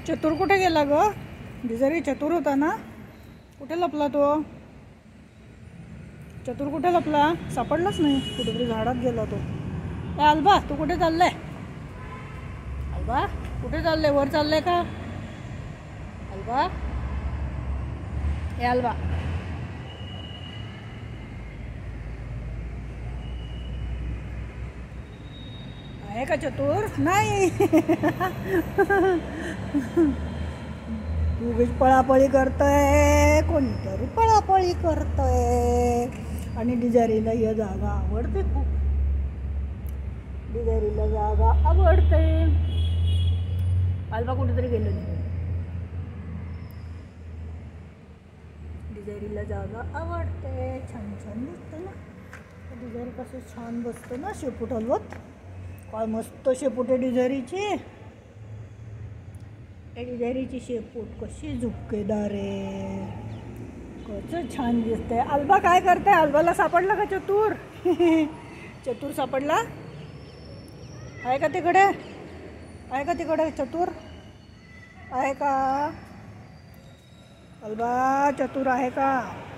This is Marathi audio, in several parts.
चतुर कुठे गेला ग? डिझारी चतुर होता ना, कुठे लपला तो? चतुर कुठे लपला? सापडलाच नाही, कुठेतरी झाडात गेला तो. अल्बा तू कुठे चाललाय? अल्बा कुठे चाललंय? वर चाललंय का? अल्बा अल्बा आहे का चतुर? नाही. उगीच पळापळी करतोय, कोणीतरी पळापळी करतोय. आणि डिझारीला ही जागा आवडते खूप. डिझारीला जागा आवडते. अल्बा कुठेतरी गेलो नाही. डिझारीला जागा आवडते. छान छान दिसतं ना डिझारी, कसं छान बसतं ना शेपूट हलवत. काय मस्त शेपूट आहे डिझारीची. डिझारीची शेपूट कशी झुपकेदार आहे, कसं छान दिसतंय. अल्बा काय करते? अल्बाला सापडला का चतुर? चतुर सापडला? आहे का तिकडे? आहे का तिकडे चतुर? आहे का? अल्बा चतुर आहे का?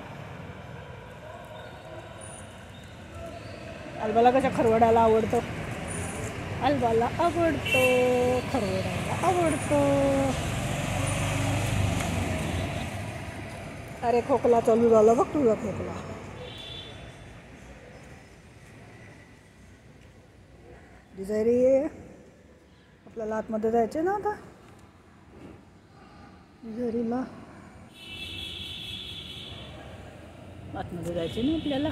अल्बाला कशा खरवडायला आवडतं. अल्बाला आवडतो खरवडायला आवडतो. अरे खोकला चालू झाला बघ तुझा खोकला. डिझारी आपल्याला आतमध्ये जायचे ना आता. डिझारीला आतमध्ये जायचे ना आपल्याला.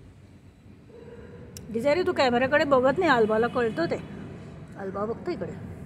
डिझारी तू कॅमेऱ्याकडे बघत नाही, अल्बाला कळतं ते. अल्बा बघतो इकडे.